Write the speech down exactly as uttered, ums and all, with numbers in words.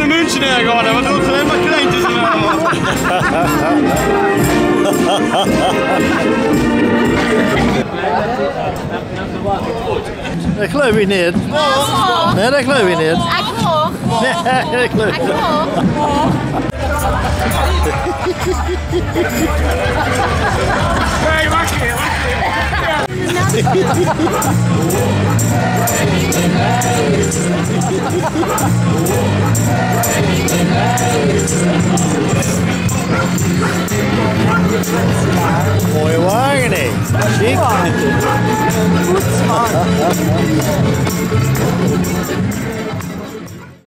een muntje neer gaan, want doet alleen maar kleintjes in. Dat geloof ik niet. Nee, dat geloof ik niet. Ik hoor. Nee, dat geloof ik niet. Ik hoor. Nee, wacht even, wacht Mooie wagen, hè. Chic. Goed, man.